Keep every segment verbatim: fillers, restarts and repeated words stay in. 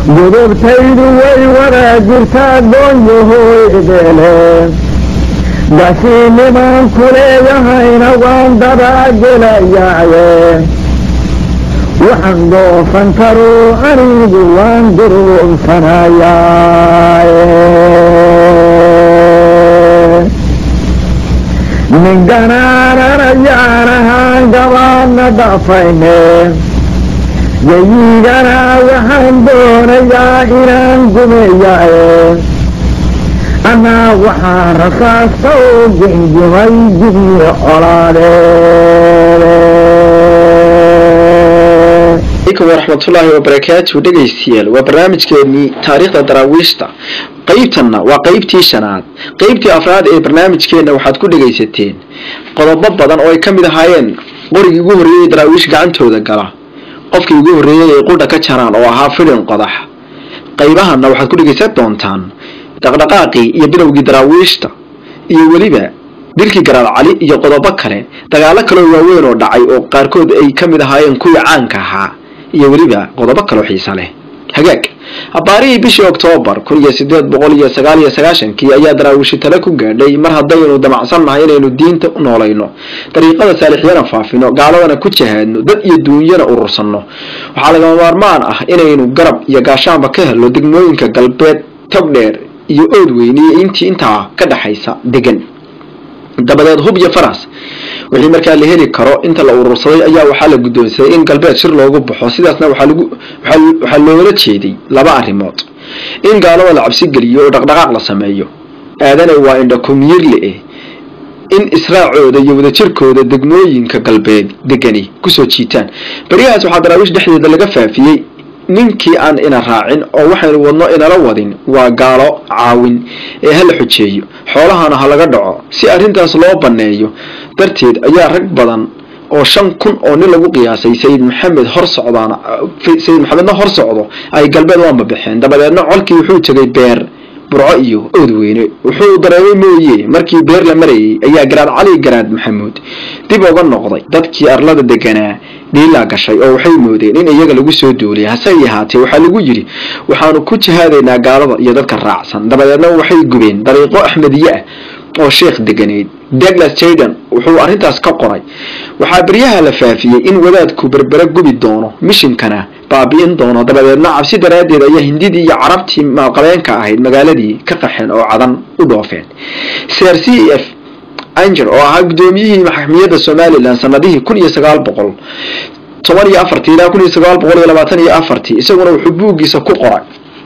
gudubtaydu way waraajirtaa doonyahooydele gashiinimaan ku leeyahayna waan daraagelayaaye waxaan doofan karo anigu waan duruubsanayaaye ninganaanan ahaan gabaadna dhafayne yayigana waxaan doonayaa inaan gumeeyaaye anaa waxaan rasaasta u gingimay jibiyo عليكم ورحمة الله وبركاته دقيستيال وبرنامج كيني تاريخ الدراويشتا قيبتنا وقيبتي شناد قيبتي أفراد اي برنامج كينا وحاد كل دقيستين قضب بدن او يكمل هايين قرق يقوه ريي دراويش قعنتو دقلا قفك يقوه ريي يقول دكا شران او هافلين قضح قيبها انو وحاد كل دقيست دونتان دقدقاقي يبلوغي دراويشتا يوليبا dilkii garaad cali iyo qodobo kale dagaalo kale waaweyn oo dhacay oo qaarkood ay kamid ahaayeen kuwii caanka ahaa iyo waliba qodobo kale oo xiiso leh hagaag abaarihii bishii Oktoobar kun iyo sideed boqol iyo sagaal iyo sagaashan kii ayaa daraawishi tala ku gaadhay mar haddaynu damacsannahay inaynu diinta u noolayno dariiqada saalixyada faafino gaaladana ku jahaadno dad iyo duunyada urursanno waxaa laga maarmaan ah inaynu garab iyo gaashaanba ka helo degmooyinka galbeed togdheer iyo oodweyne iyo intii intaa ka dhaxaysa degan dabadeed hub iyo faras wixii markaa la heli karo inta la urursaday ayaa waxaa la guddoonsaday in galbeed shir loogu baxo sidaasna waxaa lagu waxaa loola jeeday laba arrimood in gaalada la cabsi geliyo oo dhaqdhaqaaq la sameeyo aadana waa indha kumiyirle in israacooda iyo wada jirkooda degmooyinka galbeed degani ku soo jiitaan bariyahaas waxaa daraawish dhexdeeda laga faafiyay ninkii aan ina raacin oo waxaynu wadno inala wadin waa gaalo caawin ee hal xujeeyo xoolahana ha laga dhaco si arintaas loo baneeyo darteed ayaa rag badan oo shan kun oo nin lagu qiyaasay sayid maxamed hor socdaana sayid maxamedna hor socdo ay galbeed waan baxeen dabadeedna colkii wuxuu tagay beer burco iyo oodweyne wuxuu dareemay mooyee markii beer la marayay ayaa garaad cali garaad maxamuud dib uga noqday dadkii arlada deganaa dhiila gashay oo waxay moodeen in iyaga lagu soo duuliyay hase yahaatee waxaa lagu yiri waxaanu ku jihaadaynaa gaalada iyo dadka raacsan dabadeedna waxay gubeen dariiqo axmediye ah oo sheekh deganeed Douglas Jayden wuxuu arintaas ka qoray waxaa bariyaha la faafiyay in wadaadku berbera gubi doono mishinkana baabiin doono dabadeedna cabsi daraadeed ayaa hindidii iyo carabtii maalqabeenka ahayd magaaladii ka qaxeen oo cadan u dhoofeen Sir C F Angel oo ahaa gudoomiyihii maxkamiyadda Soomaaliland sanadihii kun iyo sagaal boqol toban iyo afar ilaa kun iyo sagaal boqol labaatan iyo afar isaguna wuxuu buugiisa ku qoray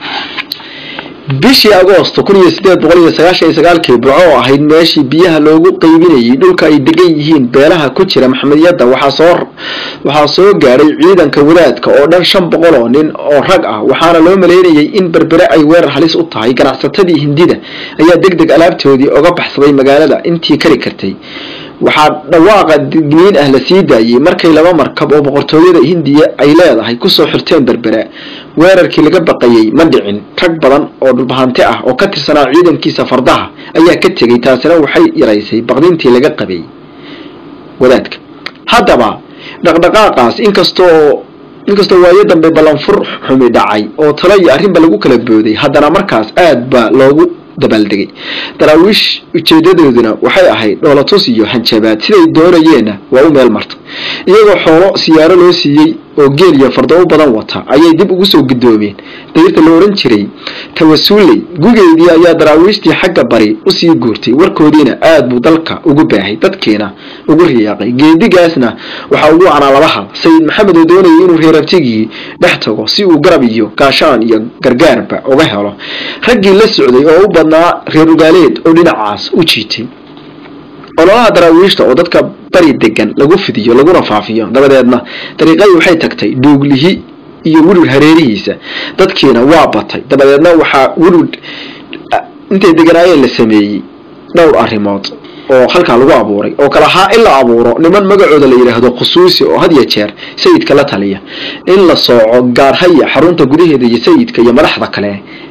bishii Agoosto kun iyo sideed boqol iyo sagaashan iyo sagaal kii burco ahayd meeshii biyaha loogu qaybinayay dhulka ay degan yihiin beelaha ku jira maxkamiyadda waxa soo waxa soo gaaray ciidanka wadaadka oo dhan shan boqol oo nin oo rag ah waxaana loo maleynayay in berbere ay weerar halis u tahay ganacsatadii hindida ayaa degdeg alaabtoodii uga baxsaday magaalada intii kari kartay waxaa dhawaaqa digniin ah la sii daayay markay laba markab oo boqortooyada Hindiya ay leedahay ku soo xirteen berbere weerarkii laga baqayay ma dhicin rag badan oo dhulbahanti ah oo ka tirsanaa ciidankiisa fardaha ayaa ka tagay taasina waxay yaraysay baqdintii laga qabay wadaadka haddaba dhaqdhaqaaqaas inkastoo inkastoo waayo dambe balan fur xumi dhacay oo talo iyo arrinba lagu kala booday haddana markaas aad ba loogu dabaaldegay daraawish ujeedadooduna waxay ahayd dhoolatus iyo hanjabaad siday doonayeen waa u meel martay iyagoo xoolo siyaaro loo siiyay oo geel iyo fardo u badan wata ayay dib ugu soo gidoomeen dayrta loo oran jiray tawassulay gugeedii ayaa daraawiishtii xagga bari u sii guurtay warkoodiina aad buu dalka ugu baahay dadkeena ugu riyaaqay geedigaasna waxa ugu canaalabaha sayid maxamed oo doonayay inuu reerabtigii dhex tago si uu garab iyo gaashaan iyo gargaarba uga helo raggii la socday oo u badnaa reer ugaaleed oo dhinacaas u jiitay ololaha daraawiishta oo dadka bari degan lagu fidiyo laguna faafiyo dabadeedna dariiqadii waxay tagtay duuglihi iyo wulul hareerihiisa dadkiina waa batay dabadeedna waxaa wulul intay deganaayeen la sameeyay dhowr arrimood oo halka lagu abuuray oo kala ha in la abuuro niman magacooda la yiraahdo khusuusi oo had iyo jeer sayidka la taliya in la sooco gaar haya xarunta gudaheeda iyo sayidka iyo madaxda kale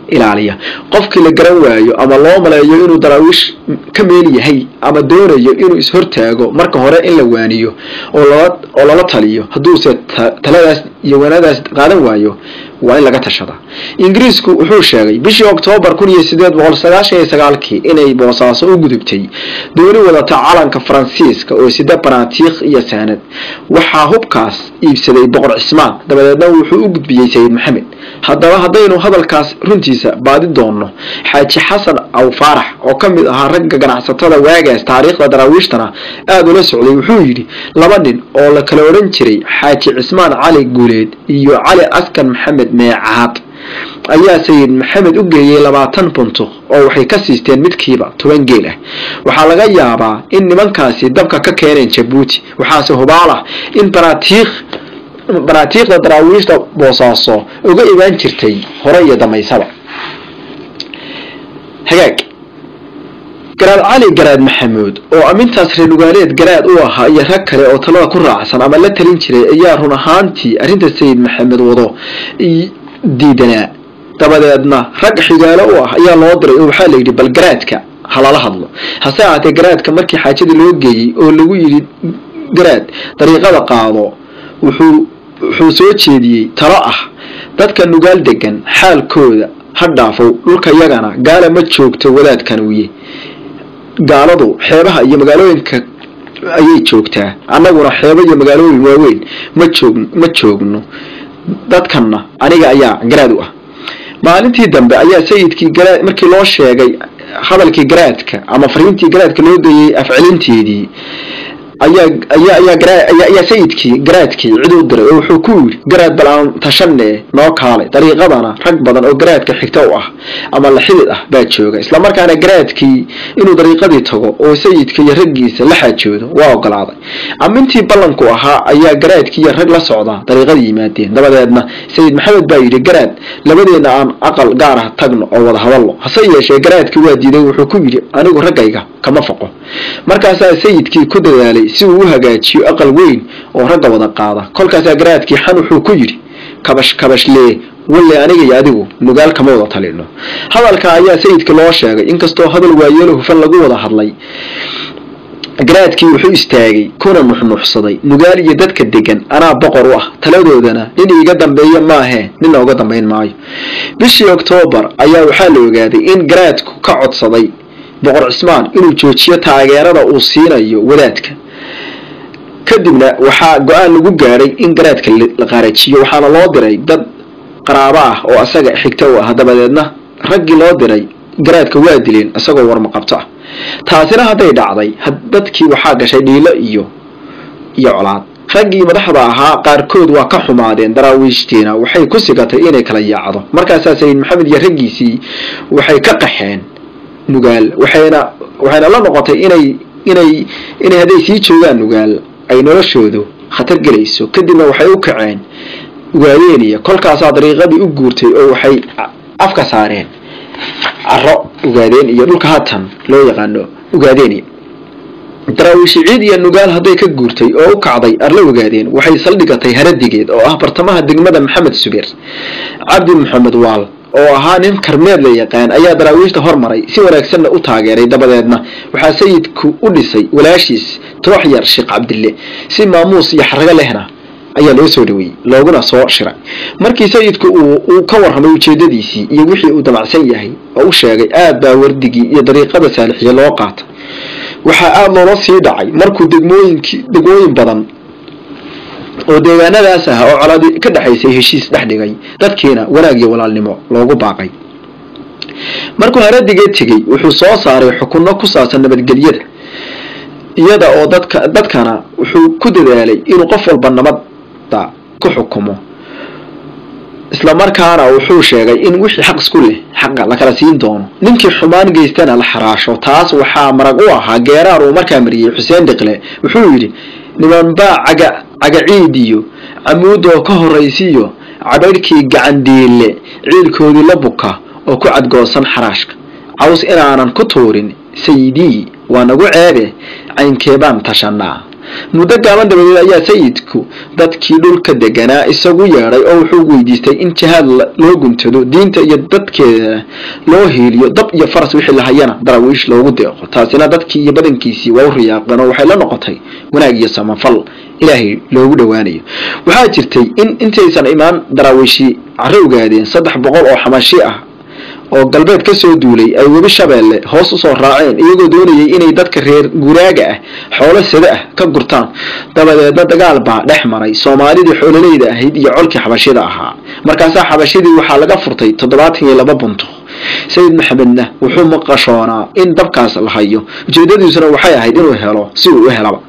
ilaaliya qofkii la garan waayo ama loo maleeyo inuu daraawiish ka meel yahay ama doonayo inuu ishortaago marka hore in la waaniyo oo loo oo lala taliyo haduuse taladaas iyo waanadaas qaadan waayo waa in laga tashada ingiriisku wuxuu sheegay bishii October kun iyo sideed boqol sagaashan iyo sagaal inay Boosaaso u gudubtay dooni wadata calanka Faransiiska oo sida banaatiiq iyo saanad waxa hubkaas iibsaday boqor Cismaan dabadeedna wuxuu u gudbiyay Sayid Maxamed haddaba haddaynu hadalkaas runtiisa baadi doono Xaaji Xasan aw Faarax oo kamid ahaa ragga ganacsatada waagaas taariikhda daraawiishtana aad ula socday wuxuu yiri laba nin oo la kala oran jiray Xaaji Cismaan Cali Guuleed iyo Cali Askan Maxamed meecaad ayaa Sayid Maxamed u geeyay labaatan buntuq oo waxay ka siisteen midkiiba toban geel ah waxa laga yaabaa in nimankaasi dabka ka keeneen Jabuuti waxaase hubaala in banaatiiq banaatiiqda daraawiishta Boosaaso uga iibaan jirtay hore iyo damaysaba hagaag garaad Cali garaad Maxamuud oo amintaas reer Nugaaleed garaad u ahaa iyo rag kale oo talada ku raacsan ama la talin jiray ayaa run ahaantii arinta Sayid Maxamed wado diidana dabadeedna rag xigaalo u ah ayaa loo diray oo waxa la yiri bal garaadka halala hadlo hase ahaatee garaadka markii xaajada loo geeyay oo lagu yiri garaad dariiqada qaado wuxuu wuxuu soo jeediyay talo ah dadka Nugaal degan xaalkooda ha dhaafo dhulka yagana gaala ma joogto wadaadkan wiye gaaladu xeebaha iyo magaalooyinka ayay joogtaa annaguna xeebo iyo magaalooyin waaweyn ma joogno ma joogno dadkana aniga ayaa garaad u ah maalintii dambe ayaa sayidkii garaad markii loo sheegay hadalkii garaadka ama fariintii garaadka loo deeyay afcilinteedii ayaa ayaa ayaa garaad ayaa sayidkii garaadkii cid u diray oo wuxuu ku yiri garaad balaan tashanne noo kaalay dariiqadana rag badan oo garaadka xigta u ah ama la xidid ah baa jooga isla markaana garaadkii inuu dariiqadii tago oo sayidkii iyo raggiisa la xaajoodo waa ogolaaday amintii ballanku ahaa ayaa garaadkii iyo rag la socda dariiqadii yimaadeen dabadeedna Sayid Maxamed baa yiri garaad labadeena aan aqal gaar ah tagno oo wada hadallo hase yeeshee garaadkii waa diiday wuxuu ku yiri anigu ragayga kama faqo markaas sayidkii ku dadaalay si uu hagaajiyo aqal weyn oo ragga wada qaada kolkaas garaadkii xan wuxuu ku yiri kabash kabash lee walla aniga iyo adigu Nugaal kama wada talino hadalka ayaa sayidka loo sheegay inkastoo hadal waayeelo hufan lagu wada hadlay garaadkii wuxuu istaagay kuna nuxnuxsaday Nugaal iyo dadka degan anaa boqor u ah taladoodana nin iga dambeeyo ma ahe nin uga dambeyn maayo bishii October ayaa waxa la ogaaday in garaadku ka codsaday boqor Cismaan inuu joojiyo taageerada uu siinayo wadaadka kadibna waxa go'aan lagu gaaray in garaadka la qaarajiyo waxaana loo diray dad qaraabo ah oo asaga xigta u ah dabadeedna raggii loo diray garaadka waa dileen asagoo warma qabto ah taasina haday dhacday dadkii waxa gashay dhiilo iyo iyo colaad raggii madaxda ahaa qaarkood waa ka xumaadeen daraawiishtiina waxay ku sigatay inay kala yaacdo markaas Sayid Maxamed iyo raggiisii waxay ka qaxeen Nugaal waxayna waxayna la noqotay inay inay inay haday sii joogaan Nugaal ay noloshoodu khatar galayso kadibna waxay u kaceen waayeeniya kolkaas dariiqadii u guurtay oo waxay afka saareen arro ugaadeen iyo dhulka hatan loo yaqaano ugaadeen daraawiish ciid iyo Nugaal haday ka guurtay oo u kacday arla ugaadeen waxay saldhigatay haradigeed oo ah bartamaha degmada Maxamed Subeer Cabdi Maxamed Waal oo ahaa nin karmeed la yaqaan ayaa daraawiishta hormaray si wanaagsan u taageeray dabadeedna waxa sayidku u dhisay walaashiis toox yar Sheekh Cabdille si maamuus iyo xaraga lehna ayaa loo soo dhaweeyay looguna soo shiray markii sayidku uu ka warramay ujeedadiisii iyo wixii uu damacsan yahay oo u sheegay aad baa wardigii iyo dariiqada saalixiye loo qaatay waxa aad loo sii dhacay markuu degmooyinkii degmooyin badan oo deegaanadaas ah oo calaadi ka dhaxaysay heshiis dhaxdhigay dadkeena wanaag iyo walaalnimo loogu baaqay markuu haradiga tigay wuxuu soo saaray xukunno ku saabsan nabadgelyada iyada oo dadka dadkana wuxuu ku dadaalay inuu qof walba nabadda ku xukumo isla markaana wuxuu sheegay in wixii xaq isku leh xaq la kala siin doono ninkii xumaan geystana la xaraasho taas waxa marag u ahaa geeraar uu markaa mariyay Xuseen Dhiqle wuxuu yiri niman baa caga caga ciidiyo amuudo ka horeysiyo cabayrkii gacan diile ciilkoodii la buka oo ku cadgoosan xaraashka caws inaanan ku tuurin sayidii waa nagu ceebe caynkeebaan tashanaa muddo gaaban dabadeed ayaa sayidku dadkii dhulka deganaa isagu yeedhay oo wuxuu weydiistay in jihaad loo guntado diinta iyo dadkeeda loo hiiliyo dab iyo faras wixii la hayana daraawiish loogu deeqo taasina dadkii iyo badankiisii waa u riyaaqeen oo waxay la noqotay wanaag iyo samafal ilaahay loogu dhawaanayo waxaa jirtay in intaysan imaan daraawiishi carro ogaadeen saddex boqol oo xamashi ah oo galbeed ka soo duulay ay webi Shabeelle hoos u soo raaceen iyagoo doonayay inay dadka reer guraaga ah xoolo sida ah ka gurtaan dabadeedna dagaal baa dhex maray Soomaalidii xoololeyda ahayd iyo colkii xabashida ahaa markaas xabashidii waxaa laga furtay toddobaatan iyo laba bunto sayid maxamedna wuxuu maqashoonaa in dabkaas la hayo ujeedadiisuna waxay ahayd inuu helo si uu u helaba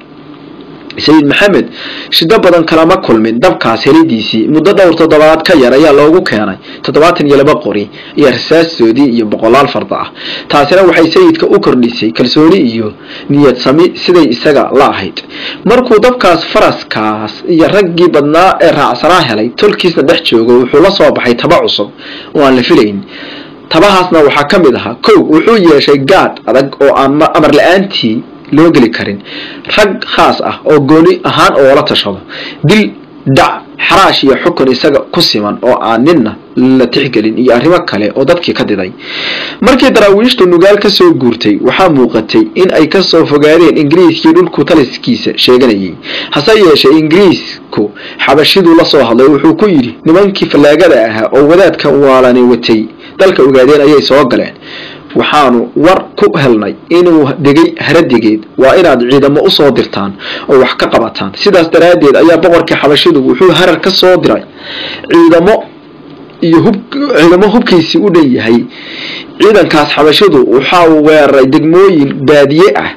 sayid maxamed shida badan kalama kulmin dabkaas helidiisii muddo dhowr toddobaad ka yar ayaa loogu keenay toddobaatan iyo laba qori iyo rasaastoodii iyo boqolaal farda ah taasina waxay sayidka u kordhisay kalsooni iyo niyad sami siday isaga la ahayd markuu dabkaas faraskaas iyo raggii badnaa ee raacsanaa helay tolkiisna dhex joogo wuxuu la soo baxay taba cusub oo aan la filayn tabahaasna waxaa ka mid ahaa kow wuxuu yeeshay gaad adag oo aan amar la-aantii loo geli karin rag khaas ah oo gooni ahaan oo la tashado dil dhac xaraash iyo xukun isaga ku siman oo aan ninna la tixgelin iyo arrimo kale oo dadkii ka diday markii daraawiishtu nugaal ka soo guurtay waxaa muuqatay in ay ka soo fogaadeen ingiriiskii dhulku taliskiisa sheeganayay hase yeeshee ingiriisku xabashidu la soo hadlay wuxuu ku yidhi nimankii fallaagada ahaa oo wadaadka waalani watay dalka ogaadeen ayay soo galeen waxaanu war ku helnay inuu degay haradigeed waa inaad ciidamo u soo dirtaan oo wax ka qabataan sidaas daraadeed ayaa boqorkii xabashidu wuxuu harar ka soo diray ciidamo iyo hub ciidamo hubkiisii u dhan yahay ciidankaas xabashidu waxa uu weeraray degmooyin baadiye ah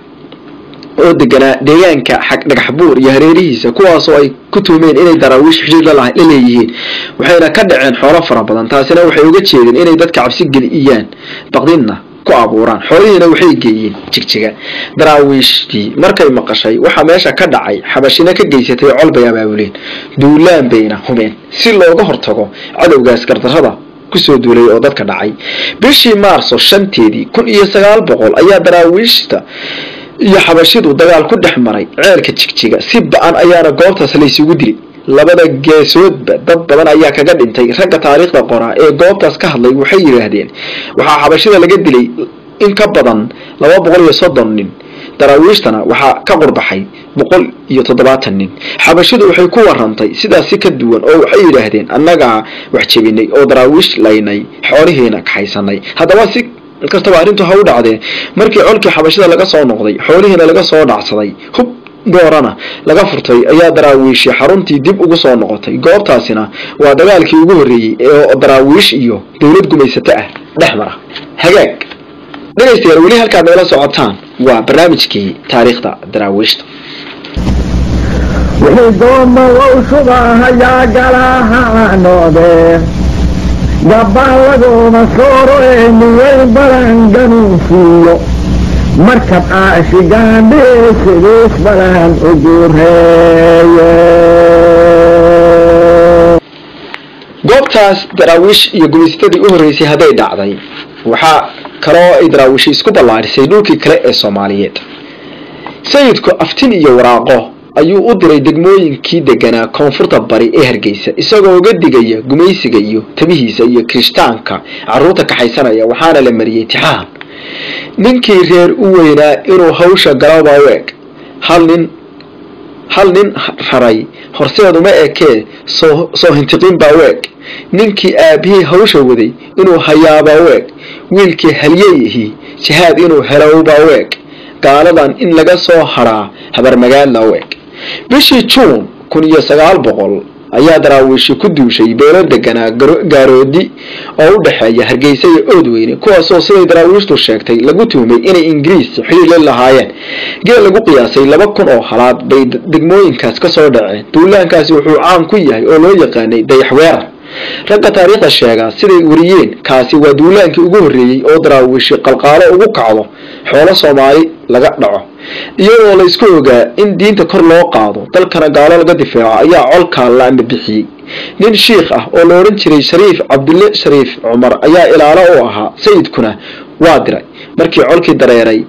oo deganaa deegaanka xaq dhagax buur iyo hareerihiisa kuwaas oo ay ku tuumeen inay daraawiish xiriir la leeyihiin waxayna ka dhaceen xoolo fara badan taasina waxay uga jeedeen inay dadka cabsi geliyaan baqdinna ku abuuraan xoolihiina waxay geeyeen jigjiga daraawiishtii markay maqashay waxa meesha ka dhacay xabashina ka geysatay colbay abaabuleen duulaan bayna humeen si looga hortago cadowgaas gardarrada kusoo duulay oo dadka dhacay bishii maarso shanteedii kun iyo sagaal boqol ayaa daraawiishta iyo xabashidu dagaal ku dhex maray ceelka jigjiga si ba'an ayaana goobtaas la isugu dilay labada geesoodba dad badan ayaa kaga dhintay ragga taariikhda qoraa ee goobtaas ka hadlay waxay yiraahdeen waxaa xabashida laga dilay in ka badan laba boqol iyo soddon nin daraawiishtana waxaa ka qurbaxay boqol iyo toddobaatan nin xabashidu waxay ku warantay sidaas si ka duwan oo waxay yiraahdeen annaga wax jebinay oo daraawiish laynay xoolihiina ka haysanay haddaba si kastaba arrintu ha u dhacdee markii colkii xabashida laga soo noqday xoolihiina laga soo dhacsaday hub doorana laga furtay ayaa daraawiish xaruntii dib ugu soo noqotay goobtaasina waa dagaalkii ugu horeeyay ee daraawiish iyo dawlad gumaysato ah dhexmara hagaag dhageystayaal weli halkaad nala socotaan waa barnaamijkii taariikhda daraawiishta wixii dooma u shubahayaa galaha noodee gabbaan laguma sooro ee miyay balan ganuunsiiyo markab aashigaandhee sidiis balan u guureeye goobtaas daraawiish iyo gumaystadii u horreysay hadday dhacday waxaa kaloo ay daraawiishi isku ballaadhisay dhulkii kale ee Soomaaliyeed sayidku aftin iyo waraaqo ayuu u diray degmooyinkii deganaa koonfurta bari ee Hargeysa isagoo uga digaya gumaysiga iyo tabihiisa iyo kirishtaanka caruurta ka xaysanaya waxaana la mariyay tixaan ninkii reer u weynaa inuu hawsha galaba weeg hal nin hal nin raray horseedu ma ekee soo soo hintiqin baa weeg ninkii aabihii hawsha waday inuu hayaaba weeg wiilkii halyeeyihii jihaad inuu helo baa weeg gaaladan in laga soo haraa habar magaala weeg bishii June kun iyo sagaal boqol ayaa daraawiish ku duushay beelo deganaa gaaroodi oo u dhaxeeya Hargeysa iyo Oodweyne kuwaas oo siday daraawiishtu sheegtay lagu tuumay inay Ingiriis xiriir la lahaayeen geel lagu qiyaasay laba kun oo halaad bay degmooyinkaas ka soo dhaceen duulaankaasi wuxuu caan ku yahay oo loo yaqaanay dayaxweer ragga taariikhda sheega siday wariyeen kaasi waa duulaankii ugu horeeyay oo daraawiish qalqaalo ugu kacdo xoolo Soomaali laga dhaco iyadoo la isku ogaa in diinta kor loo qaado dalkana gaalo laga difaaco ayaa colka la bixiyay nin sheekh ah oo la oran jiray Shariif Cabdulle Shariif Umar ayaa ilaalo u ahaa sayidkuna waa diray markii colkii dareeray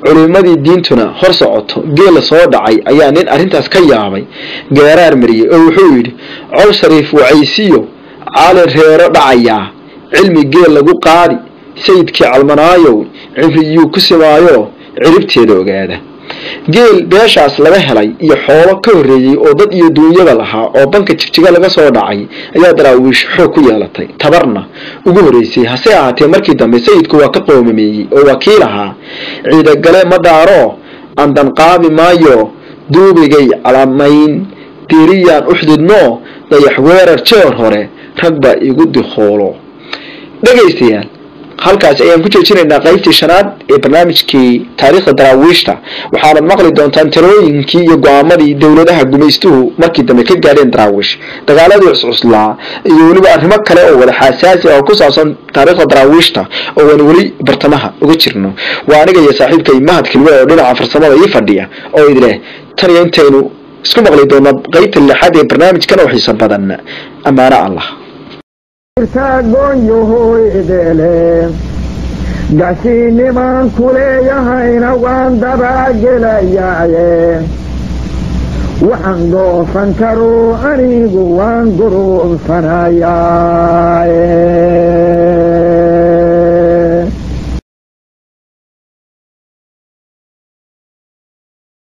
culimadii diintuna hor socoto geel soo dhacay ayaa nin arrintaas ka yaabay geeraar mariyay oo wuxuu yidhi col shariif wacaysiyo caali reero dhacayaa cilmi geel lagu qaadi sayidkii calmanaayow cibriyuu ku simaayo ciribteeda ogaada geel beeshaas laga helay iyo xoolo ka horreeyey oo dad iyo duunyada lahaa oo banka jigjiga laga soo dhacay ayaa daraawiish xoog ku yeelatay tabarna ugu horreysay hase ahaatee markii dambe sayidku waa ka qoomameeyey oo waa kii lahaa ciidagale ma dhaaro andan qaami maayo duubigay calamayn diiriyaan uxdidno dayax weerar jeer hore ragba igu dihoolo dhagaystayaal halkaas ayaan ku joojinaynaa qaybtii shanaad ee barnaamijkii taariikhda daraawiishta waxaanad maqli doontaan talooyinkii iyo go-aamadii dowladaha gumaystuhu markii dambe ka gaadheen daraawiish dagaaladii cuscuslaa iyo weliba arrimo kale oo wada xasaasi ah oo ku saabsan taariikhda daraawiishta oo aan weli bartamaha uga jirno waa aniga iyo saaxiibkay mahad kilwe oo dhinaca farsamada ii fadhiya oo idileh tan iyo intaynu isku maqli doona qaybta lixaad ee barnaamijkan oo xiiso badan ammaano allah gashiinimaan ku leeyahayna waan dabaagelayaaye waxaan goosan karo anigu waan guruunsanayaa